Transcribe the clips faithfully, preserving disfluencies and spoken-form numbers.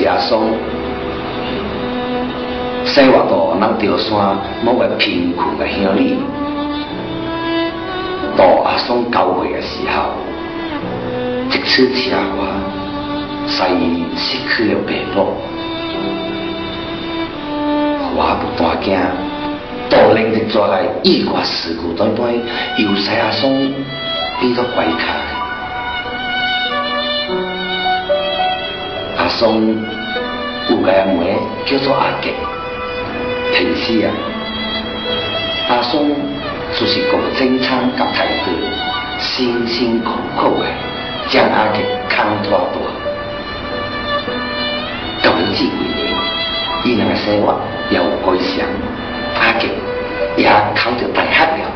阿松，生活到咱潮汕某个贫困的乡里，到阿松九岁的时候，一次车祸，使伊失去了爸母，我不大惊，大人就抓来意外事故短短，由使阿松变到怪卡。阿松有个妹叫做阿杰，平时啊，阿松就是顾正昌甲太太，辛辛苦苦的将阿杰扛拖大。到了这几年，伊两个生活也有改善，阿杰也考到大学了。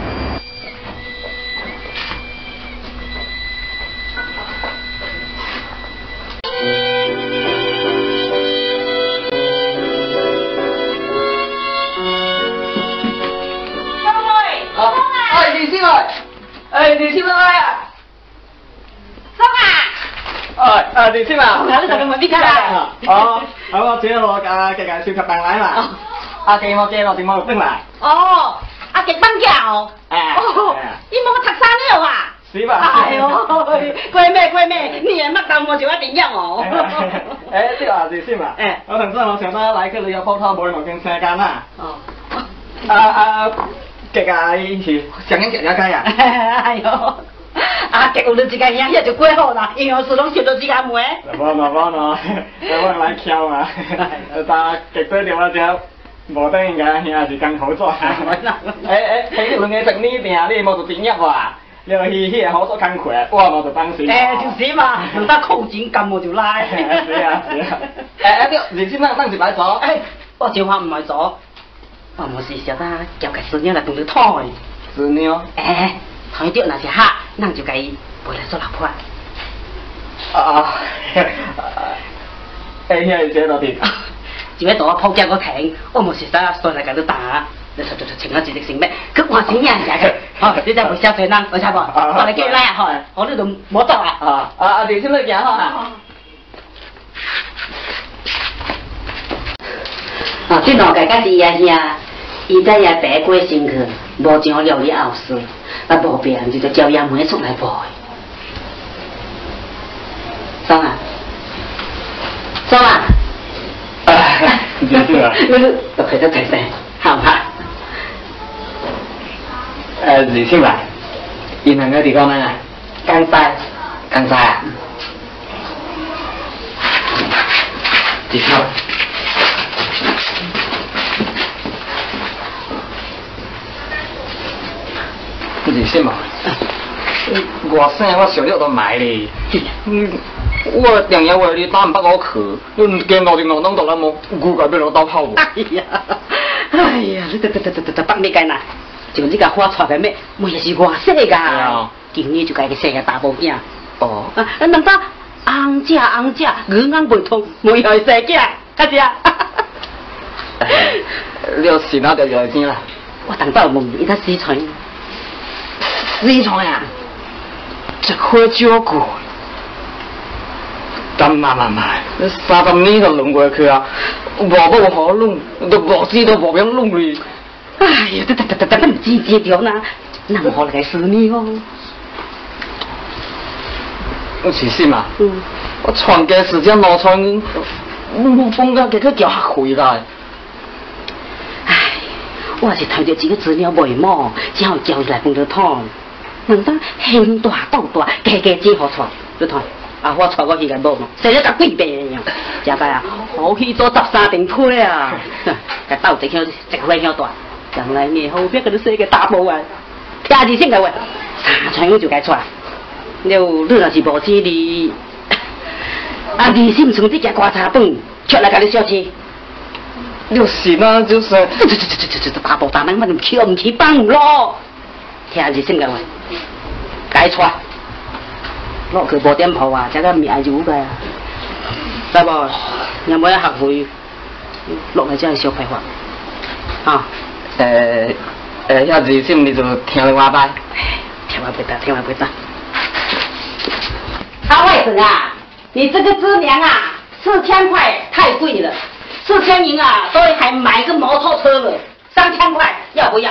哎，你听到没啊？ 松啊！ 哎，啊，你听嘛？ 哪里在跟我比较啦？ 哦，好，我接落架架架超級蛋奶嘛。阿記我寄落電話錄燈嚟。 哦，阿傑放假哦。 哎。 哦，你冇讀三了啊？ 是吧？ 哎呦，乖妹乖妹，你也乜當我就一定要哦。 哎，呢個阿志先嘛？哎，我同真我上得嚟佢旅遊鋪頭冇冇見世間啦。哦。啊啊！這個是上緊食咗雞啊！ 哎呦，阿杰有你一個兄弟就過好啦，因為是攏食到一個妹。 冇冇冇喏，我來敲嘛，但極多條我只無得人家兄弟是咁好做。誒誒，喺兩個食呢邊，你冇做點入啊？你話嘻嘻好做工課，我冇做當時。 誒，就是嘛，用得扣錢咁我就拉。 是啊是啊。誒誒，啲你先生當時擺咗。誒， 我就話唔係咗。我冇事小得叫個師娘來同你討。 師娘？ 誒，討到那是客，咱就該陪來做老婆。 啊！誒，你係寫到點？ 就喺度我鋪腳個停，我冇事得上嚟喺度打，你實在情我自己成咩？佢話錢人嘅，好，你真係會消費啦，我差唔多，我嚟叫你拉入去，我呢度冇得啦。 啊啊啊！你先嚟行嚇。 哦，這兩個假是爺兄，伊在爺白過身去，無將料理後事，啊無病就就叫爺妹出來陪。松啊，松啊！ 你是啊？ 你都陪得陪聲，好唔好？ 誒，你先來，你兩個地方呢？ 江西， 江西啊？地方。你信嘛？我生我小六都買咧，嗯，我兩日為你打唔不我去，你見我哋我弄到啦冇，估計俾我刀炮喎。 哎呀，哎呀，你得得得得得得北咩間啊？就呢個花菜嘅咩，冇嘢是我寫㗎，今年就計佢寫嘅大寶鏡。 哦， 啊，人家紅只紅只，眼眼未通，冇嘢寫嘅，係咪啊？ 你有時哪條就係先啦？ 我等到夢伊得四川。四川啊，一塊少過， 咁慢慢慢，你三十年就弄過去啊，無不好弄，都無知都無樣弄你。 哎呀，得得得得得，唔知知條啦，能學嚟死你哦。 我其實嘛， 嗯， 我傳嘅時間攞傳，冇風噶，佢佢叫嚇回來。 唉，我是睇到自己資料未滿，只好叫伊來幫佢討。人家興大鬥大，家家只好錯，你睇，啊我錯過去個無，成日甲幾倍樣，真係啊，好去做十三頂配啊，個鬥一響一塊響大，將來你後邊嗰啲寫個大寶啊，聽字先個話，三川我就該錯，你你若是無知你，啊你是唔從這家刮茶本，出來甲你小氣。 就是啦，就是。 這這這這這大寶大人，我唔去唔去幫咯。聽字先個話，該錯，落去無點鋪啊，這個面係如嘅，係無？有冇一學會落嚟真係小廢話，啊？ 誒誒，遐字先你就聽了我吧。 聽我不得，聽我不得。阿外甥啊，你這個師娘啊， 四千块太贵了，四千银啊，都还买个摩托车了，三千块要不要？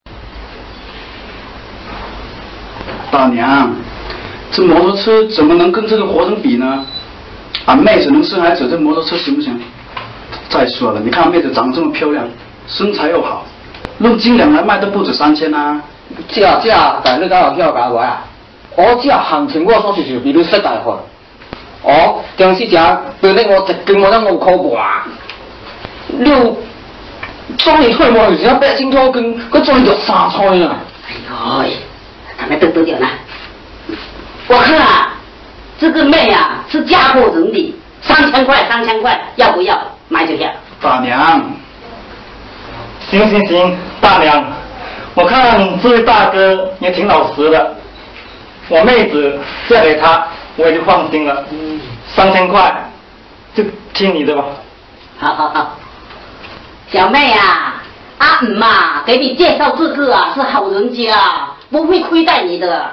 大娘，这摩托车怎么能跟这个活人比呢？俺妹子能生孩子，这摩托车行不行？再说了，你看妹子长得这么漂亮，身材又好，论斤两来卖都不止三千啊。 这这，但你敢有叫甲我啊？我这行情我所是就比你实在好。哦，当时只对你我一斤我才五块半，你装一退我就是八斤多斤，佮装着三菜啊！ 哎呦，他们等多久呢？我看啊，这个妹啊是嫁过人的，三千块三千块要不要？买就要。 大娘， 行行行，大娘，我看这位大哥也挺老实的，我妹子嫁给他，我也就放心了。嗯，三千块就听你的吧。 好好好，小妹啊，阿姆啊，给你介绍这个啊是好人家，不会亏待你的。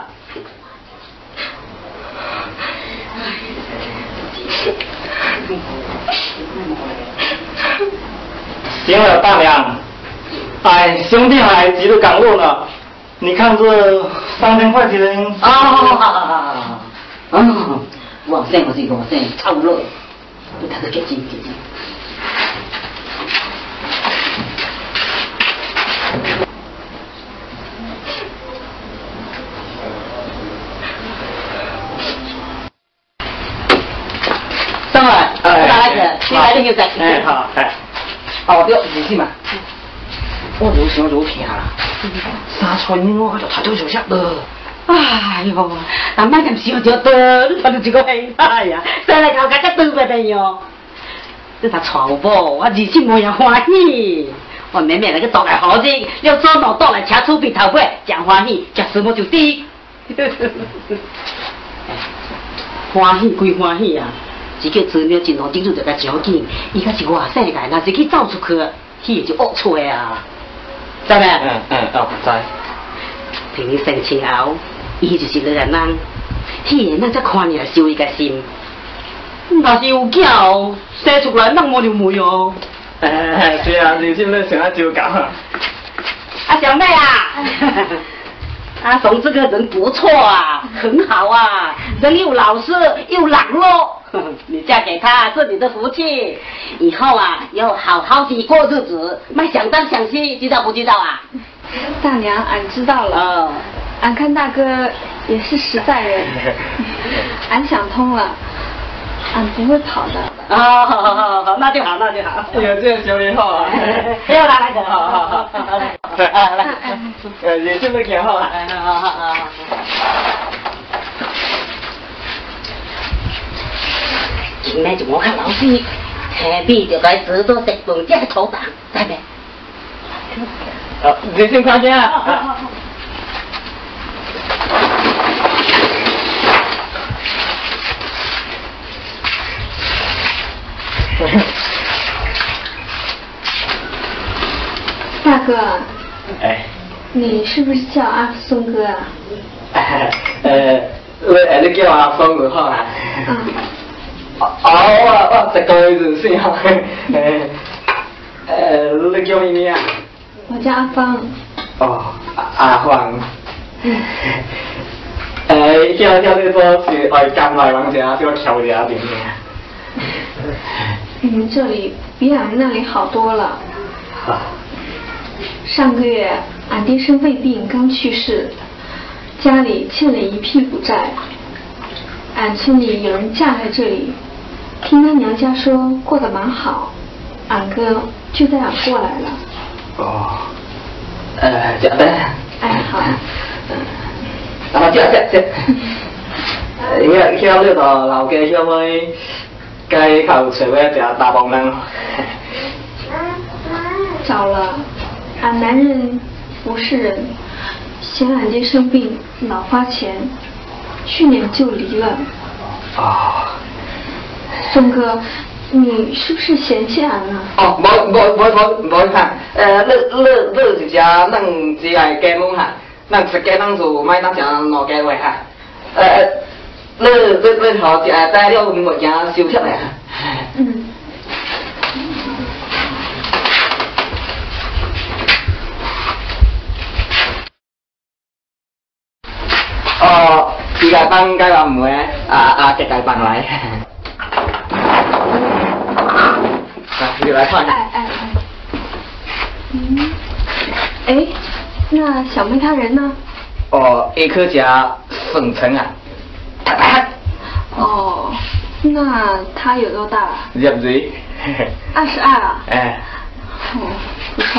行了，大娘，哎，兄弟还急着赶路呢，你看这三千块钱。 啊，好好好好好，嗯，我先我先我先差不多，你看这给劲给劲。等会儿，我打来个，你来那个在。 哎，好，哎。哦，对，你信嘛？我就想做骗啦，三菜银我就太多就食了。 哎呦，阿妈咁少咗多，你睇到一個氣派呀！生嚟頭家只對不對喲？你睇錯噃，我自先冇人歡喜。我妹妹那個做嚟好啫，要做到到嚟車出邊頭尾，講歡喜，食什麼就啲。歡喜歸歡喜啊！這個資料真好，頂住就個條件，伊個是外省嘅，若是去走出去，迄就惡出啊！知咩？ 嗯嗯，哦，知。 平你生前後，伊就是你個人，迄個咱才看你來收伊個心。若是有囝，生出來咱冇就沒哦。 哎，是啊，你是不是想要就搞？啊， 小妹啊，阿松這個人不錯啊，很好啊，人又老實又冷落。你嫁給他是你的福氣，以後啊要好好地過日子，別想東想西，知道不知道啊？ 大娘，俺知道了。 哦， 俺看大哥也是实在人，俺想通了，俺不会跑的。 哦，好好好好，那就好，那就好。 哎呀，这小以后啊， 不要拿来个， 好好好，来，啊来，呃，也这么挺好啊， 好好好。今日就我看老師，下邊就該煮到食飯，即係炒蛋，知未？ 好，你先快點啊！ 大哥， 哎， 你是不是叫阿松哥啊？ 呃，我哎，你叫阿松就好啦。 嗯。 哦，我我食過一陣先啊。誒，誒，你叫咩名啊？ 我叫阿芳。 哦，阿芳。 嗯。 誒，叫叫你說是愛甘來王家，叫我調一下點點。 你们这里比俺们那里好多了。 好。 上个月俺爹生胃病刚去世，家里欠了一屁股债。俺村里有人嫁在这里，听他娘家说过得蛮好，俺哥就带俺过来了。 哦，呃，这样的。 哎，好。 嗯，啊，这这这。呃，因为叫你到老家小妹，该靠找个一大帮人。 找了，俺男人不是人，嫌俺爹生病老花钱。去年就离了。 啊， 松哥，你是不是嫌弃俺啊？ 哦，冇冇冇冇冇看，呃，你你你一只咱只爱加盟哈，咱食鸡咱就买当成两家位哈，呃，你你你头只带了物件收起来哈。 伊个放解话梅，啊啊，结解放来。你来看。 哎哎哎。嗯。哎，那小妹她人呢？ 哦，伊去食省城啊。 哦，那她有多大？ 廿岁。 二十二啊。 哎。 哦，不错。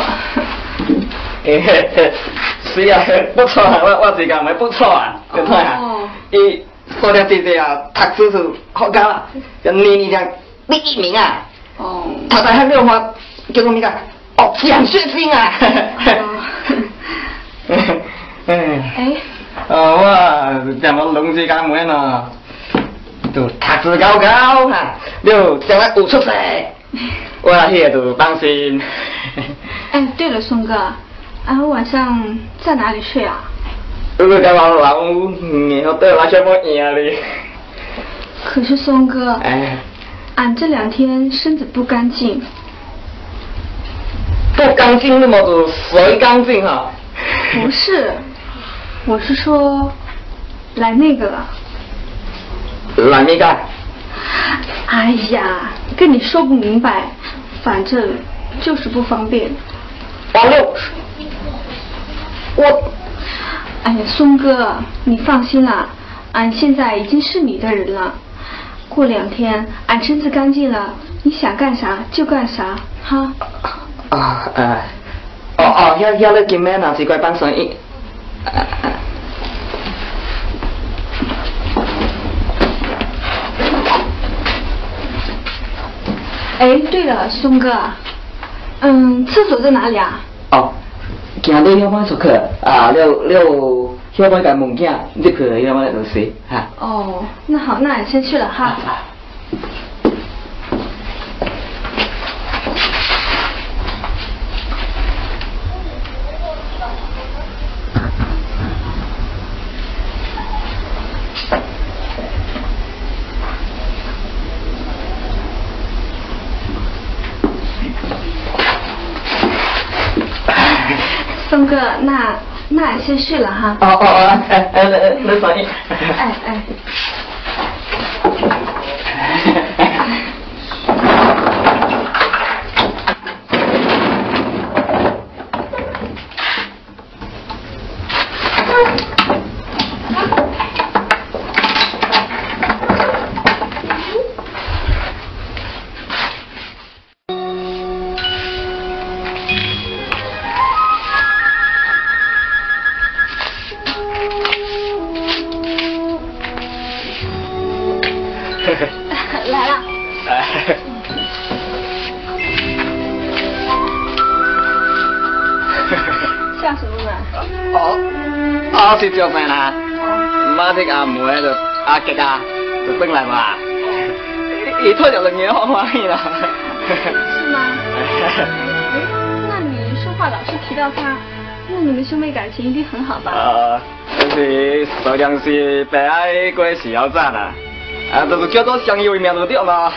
哎，是啊，不错啊，我我是讲咪不错啊，你看啊，伊说了姐姐啊，读书是好高啊，年年讲第一名啊。哦。他在还六花叫做咩个？哦，奖学金啊。嗯。哎。哦，我讲我龙之间门呢，都读书高高哈，了将来有出息，我迄个都放心。 哎，对了，松哥，啊，晚上在哪里睡啊？ 如果干嘛老你要对我什么赢哩？ 可是松哥， 哎， 俺这两天身子不干净。 不干净那么多，谁干净哈？ 不是，我是说，来那个了。 来那个？ 哎呀，跟你说不明白，反正就是不方便。 王六，我， 哎呀，松哥，你放心啦，俺现在已经是你的人了。过两天俺身子干净了，你想干啥就干啥，哈。 啊呃，哦哦，遐遐咧今日若是怪帮生意。 哎，对了，松哥，嗯，厕所在哪里啊？ 哦，行到遐摆出去，啊，了了，遐摆甲物件入去遐摆就是哈。 哦，那好，那俺先去了哈。松哥，那那俺先睡了哈。 哦哦哦，哎哎，你你放心。 哎哎。来了。笑什么呢？ 哦，我是做饭啦。马的阿妹就阿吉啊，就回来嘛。伊退了两年好欢喜啦。 是吗？哎，那你说话老是提到他，那你们兄妹感情一定很好吧？ 呃，就是虽然是白爱过时候赞啦。啊，就是叫做相依为命就对嘛。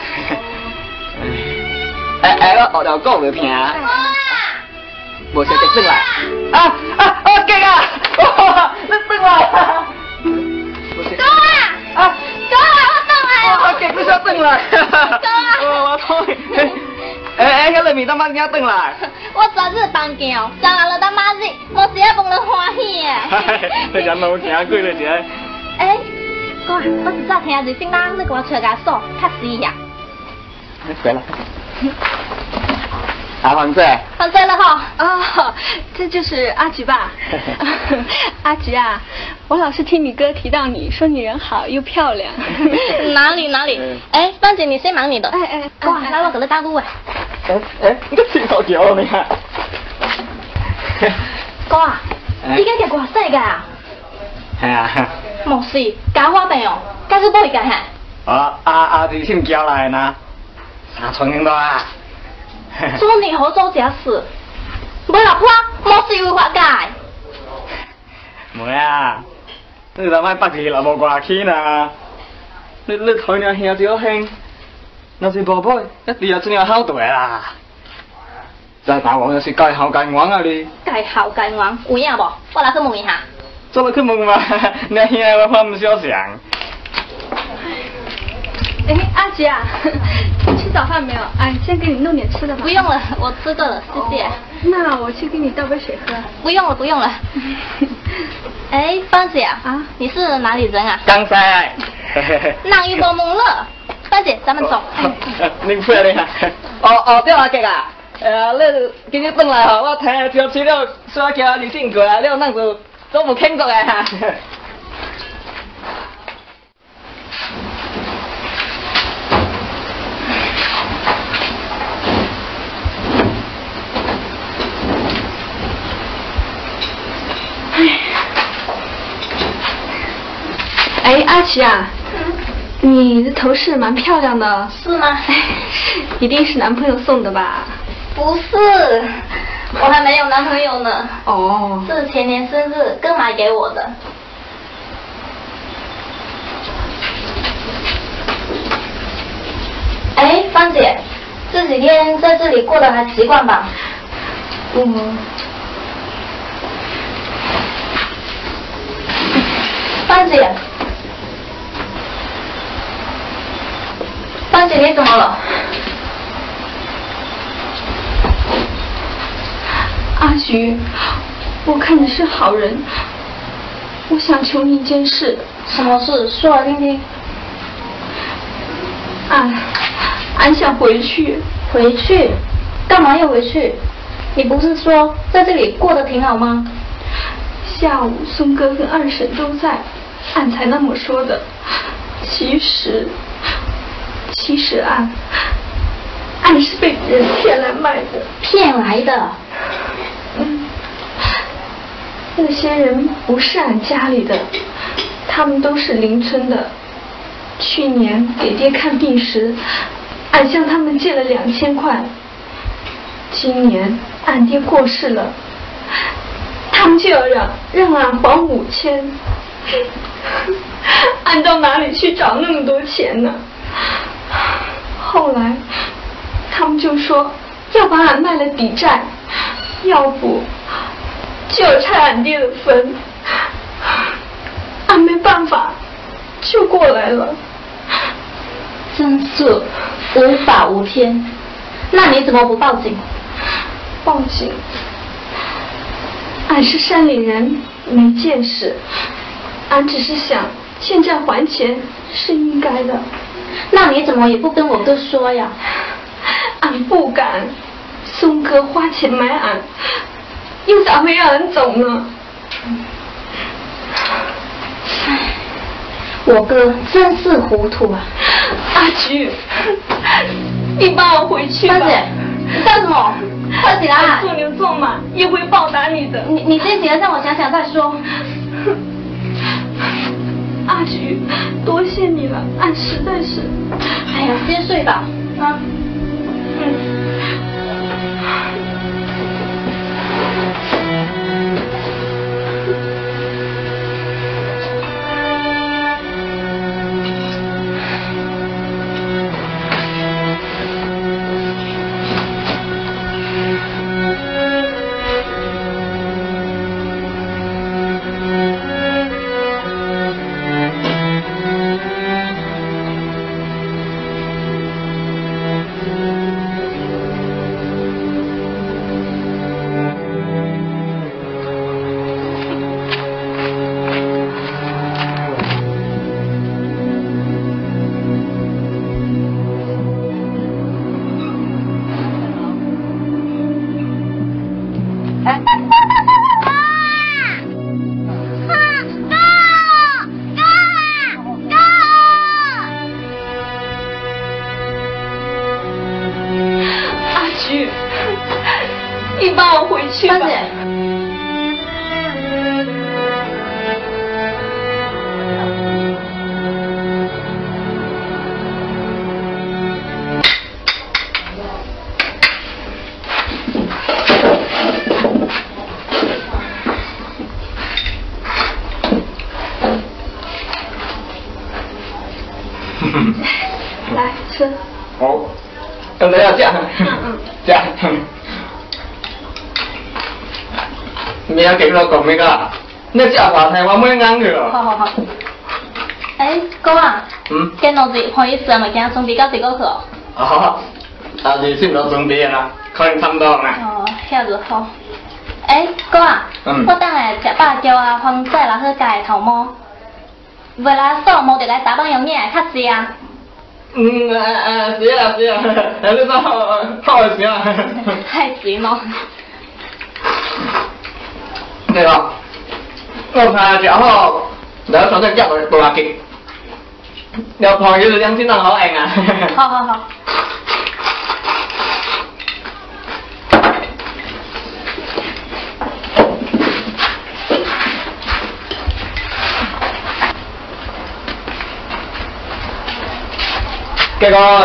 哎哎，我学了讲就听。无想得转来。啊啊啊！吉啊！哇，你转来。 哥啊！ 啊！ 哥啊！我转来了。 我吉你想转来。 哥啊！ 我我讨厌。哎哎，迄个面当晚怎转来？ 我昨日放假，上来了当妈子，无时啊碰了欢喜耶。 你讲老听贵了些。 哎。哥啊，我只早听日新郎你给我吹个手，较实呀。 回来。啊，黄姐。 黄姐了哈。 哦，这就是阿菊吧？阿菊啊，我老是听你哥提到你，说你人好又漂亮。 哪里哪里？哎，芳姐你先忙你的。 哎哎， 哥啊，来我给你打鼓哎。 哎哎，你个青头条你看。 哥啊，你个叫偌细个啊？ 系啊。 冇事，假花病哦，假是不会假哈。 啊阿阿弟姓焦来呢，三寸兄弟啊。 做你好做假事，没老婆，冇事会发解。 没啊，你他妈北去了无挂起呢？你你台娘兄就兄，那是宝贝，一定要这样好大啦。再大王就是介好介王啊你。 介好介王，有影无？我来去问一下。 做了去问嘛，那兄我话唔小想。 哎，阿吉啊，吃早饭没有？哎，先给你弄点吃的吧。 不用了，我吃过了，谢谢。 那我去给你倒杯水喝。 不用了，不用了。哎，芳姐啊， 啊， 你是哪里人啊？ 江西。 人又无问了。芳姐，咱们走。 你不要你哈。哦哦，对啊，哥啊。呃，你今日转来吼，我听就吃了沙桥二进过啊，了咱就都无庆祝的哈。 哎，阿奇啊，你的头饰蛮漂亮的。 是吗？ 一定是男朋友送的吧？ 不是，我还没有男朋友呢。 哦。 是前年生日哥买给我的。哎，芳姐，这几天在这里过得还习惯吧？ 嗯。 芳姐。芳姐，你怎么了？ 阿菊，我看你是好人，我想求你一件事。 什么事？说来听听。 俺，俺想回去。 回去？干嘛要回去？你不是说在这里过得挺好吗？ 下午孙哥跟二婶都在，俺才那么说的。其实。其实俺，俺是被人骗来卖的。 骗来的？ 嗯，那些人不是俺家里的，他们都是邻村的。去年给爹看病时，俺向他们借了两千块。今年俺爹过世了，他们就要让让俺还五千。俺到哪里去找那么多钱呢？后来，他们就说要把俺卖了抵债，要不就要拆俺爹的坟。俺没办法，就过来了。 真是无法无天。那你怎么不报警？ 报警？俺是山里人，没见识。俺只是想欠债还钱是应该的。 那你怎么也不跟我哥说呀？ 俺不敢，松哥花钱买俺，又咋会让俺走呢？ 唉，我哥真是糊涂啊！ 阿菊，你帮我回去吧。 芳姐，你干什么？快起来！ 做牛做马也会报答你的。 你你先起来，让我想想再说。 阿菊，多谢你了，俺实在是…… 哎呀，先睡吧，啊。 嗯。你帮我回去吧。 芳姐， 来吃。 好，刚才要这样，这样。咩啊？勁老公咩噶？ 你食话题，我买硬去哦。 好好好。哎，哥啊。 嗯。 今日日看伊事物件准备到第几去哦？ 哦，啊是差不多准备啦，可能差不多啦。 哦，遐就好。哎，哥啊。 嗯。 我等下食饱叫啊，方再来好家的头毛。未来扫毛就来打扮用眼较济啊。 嗯啊啊是啊是啊，啊你说好好是啊。 太水咯。 对哦，我看食好，然后上只脚就大吉，要看佢两千人好用啊。 好好好。 幾個？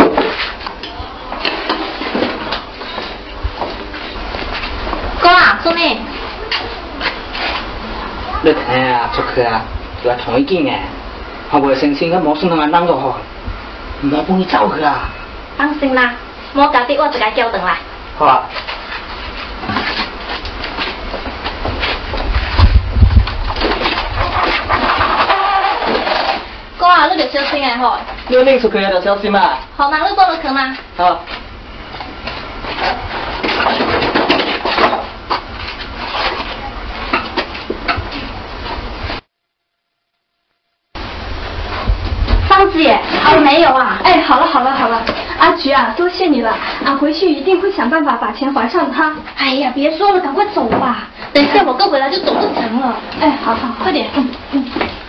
哥啊，孙女。 你睇啊，出去啊，就係同佢見嘅，後尾先先佢冇送同人當咗好，唔好幫佢走去啊。 放心啦，我家己我自家叫轉來。 好啊。 哥啊，你就小心下吼。 你拎出去就小心啊。 好，那你做落去嘛。 好。 芳姐，还没有啊？ 哎，好了好了好了，阿菊啊，多谢你了，俺回去一定会想办法把钱还上他。 哎呀，别说了，赶快走吧，等一下我哥回来就走不成了。 哎，好好， 快点。嗯嗯。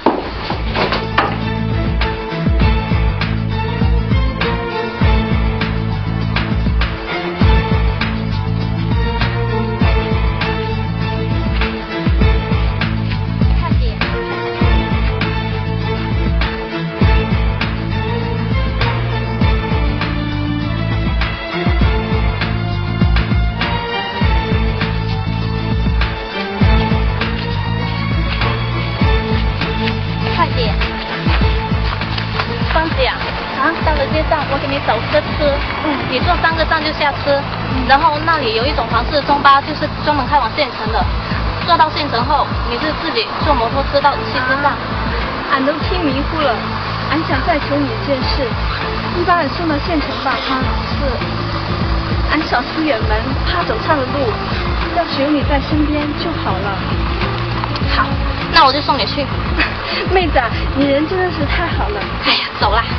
走车吃，嗯，你坐三个站就下车，嗯、然后那里有一种黄色的中巴，就是专门开往县城的。坐到县城后，你是自己坐摩托车到汽车站。 俺都听迷糊了，俺想再求你一件事，你把俺送到县城吧，哈。是，俺少出远门，怕走岔了路，要是有你在身边就好了。 好，那我就送你去。 妹子，你人真的是太好了。 哎呀，走啦。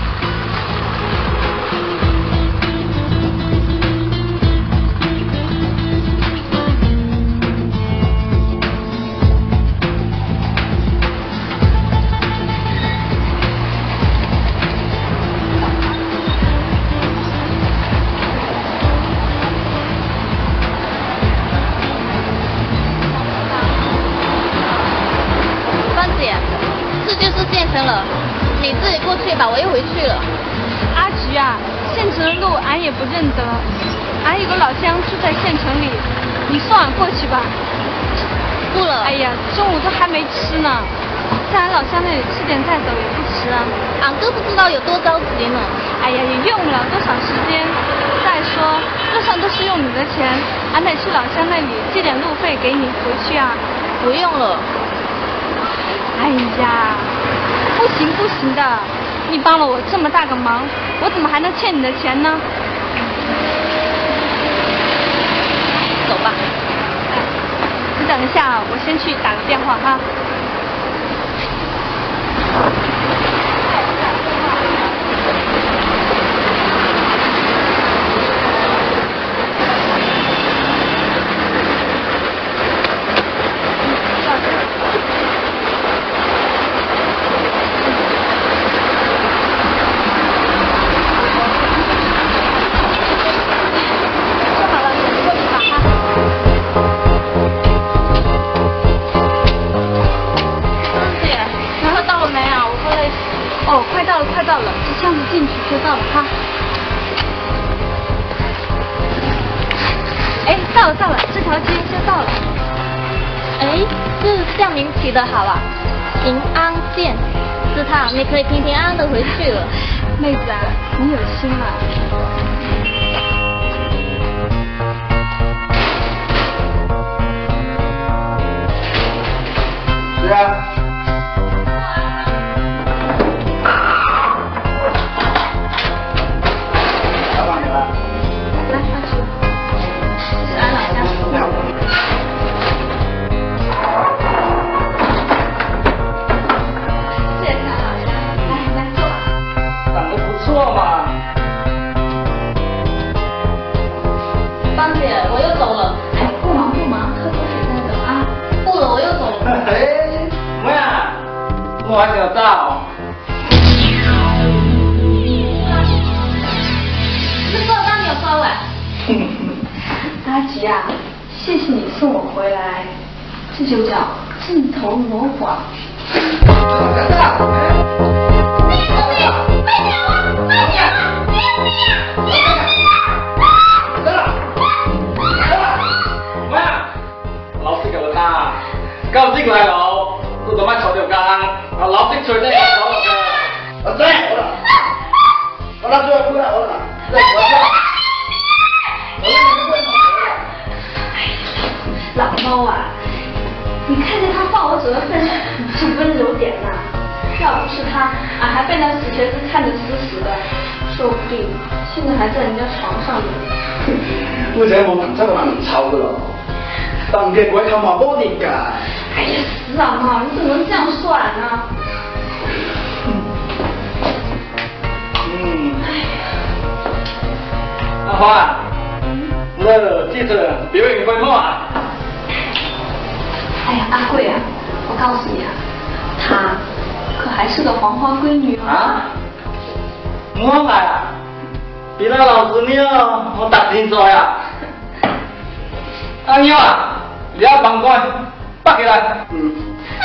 你自己过去吧，我又回去了。 阿菊啊，县城的路俺也不认得，俺有个老乡住在县城里，你送俺过去吧。 不了。 哎呀，中午都还没吃呢，在俺老乡那里吃点再走也不迟啊。 俺都不知道有多着急呢。 哎呀，也用不了多少时间。再说路上都是用你的钱，俺得去老乡那里借点路费给你回去啊。 不用了。 哎呀。不行不行的，你帮了我这么大个忙，我怎么还能欠你的钱呢？ 走吧。 你等一下，我先去打个电话哈。快到了，这巷子进去就到了哈。哎，到了到了，这条街就到了。 哎，这向您起的好啊，平安县，这趟你可以平平安安的回去了。 妹子啊，你有心了。 是啊。老板你了。 来，快去。是安老家。 你好。 谢谢安老家，来来坐吧。 长得不错嘛。 芳姐，我又走了。 哎，不忙不忙，喝口水再走啊。 不了，我又走了。 哎，妹啊，我还想走。 这做单你有收哎？ 阿吉啊，谢谢你送我回来，这就叫自投罗网。 老師夠啦，今日嚟佬，都做乜坐條街？啊，老識吹呢個手嘅。 啊，对，我了，我了，最后出来，我了，对，我了，我了，你快跑了。 老猫啊，你看见他抱我走的份上，就温柔点呐。要不是他，俺还被那死瘸子看得死死的，说不定现在还在人家床上呢。 我这冇能真係能臭噶咯，當嘅鬼頭麻波啲㗎。 哎呀，死老猫，你怎么能这样说俺呢？ 嗯。阿花啊，那记者表演会么啊？ 哎呀，阿贵啊，我告诉你啊，她可还是个黄花闺女哦。 啊？我来啊！比那老师呢，我打清楚呀。阿妞啊，你要帮官，bắt起来。 嗯。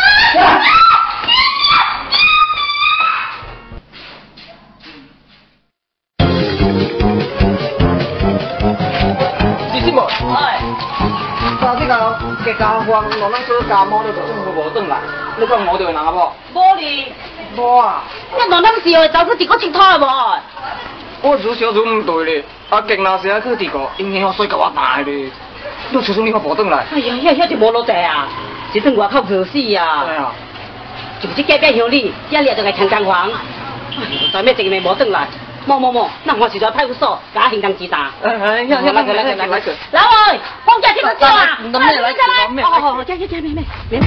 你信无？哎。早啲个嘅家伙，我咱做家务都做都无转来，你讲我着人啊无？ 无哩， 无啊。 我当当时会走去地个佚佗无？ 我做小做唔对咧，啊，勁那時啊去地個，因為我水夠我大咧，你出出你個無轉來。 哎呀，遐遐就無落地啊，是等外口餓死啊。 係啊。 就是隔壁鄉里，遐日就係強姦房，在咩一個無轉來，冇冇冇，那我是在派出所，假行動自殺。 誒誒，呀呀，來來來來來。 老魏，放假聽我叫啊！ 唔得咩來講咩？ 哦哦，叫叫叫咩咩咩。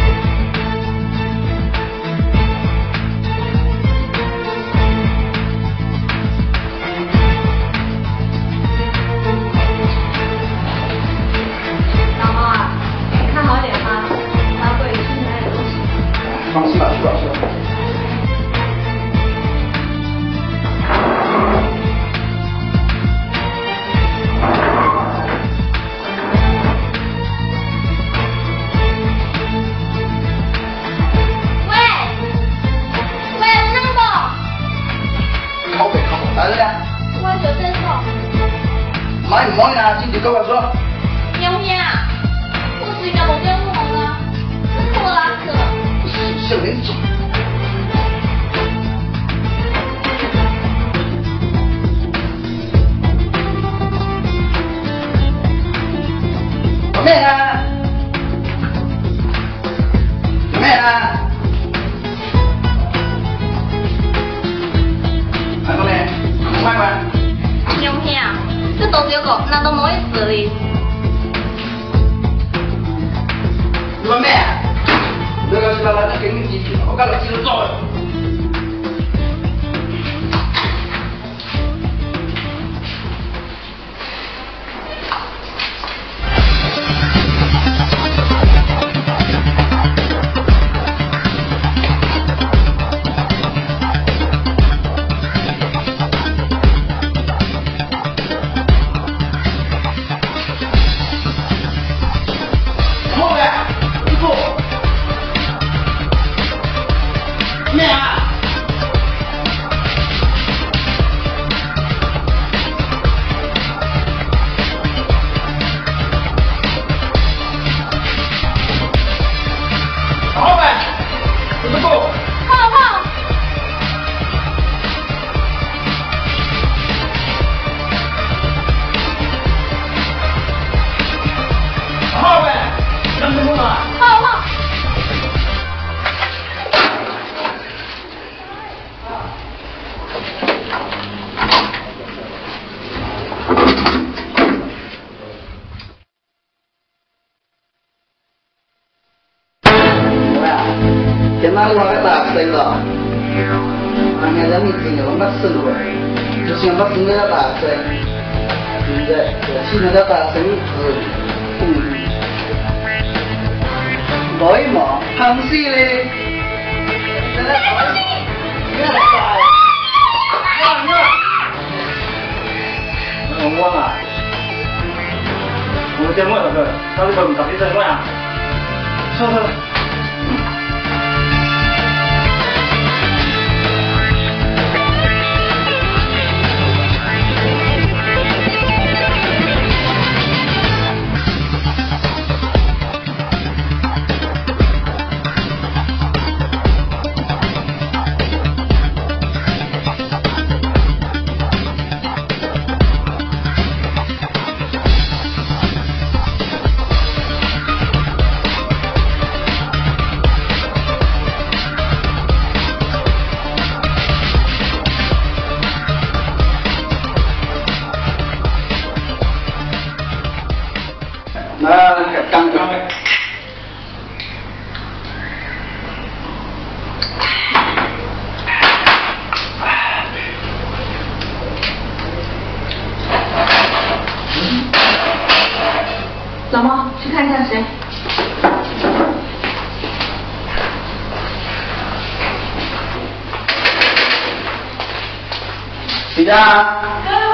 放心吧，去吧去吧。 喂，喂，有那不？ 靠北靠北，来了。 我有真手。 忙唔忙啊？今天跟我说。 喵喵，我睡觉冇跟我了，我拉可。 小人种。妹呢？妹呢？来，妹妹，快快。 喵喵，这都是个，那都冇意思哩。 妹妹。那个是来来给你几句，我刚才记得做了。后面，一步。面。 今仔我个大生咯，啊，现在你真个拢捌生过，就想捌生个大生，现在就生个大生子，嗯，冇一毛，螃蟹嘞，现在螃蟹，现在大，哇哇， 我忘了，我节目那个，他是本搞的什么呀？说说。 那刚刚。 老猫，去看一下谁。 谁家？